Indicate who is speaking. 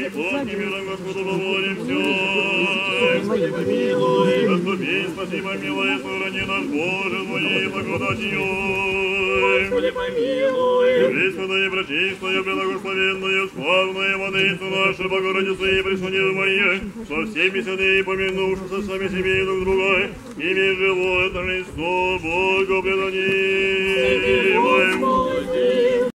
Speaker 1: и плотным миром Господу помолимся. Господи, помилуй. Заступи, спаси, помилуй, сохрани нас, Боже, Твоей благодатью. Господи, помилуй. Пресвятая, пречистая, благословенная, славная Владыца наша, Богородица и Преснодева Мария, со всеми святыми помянувшися сами себе и друг друга, ими живое торжество Бога предадим.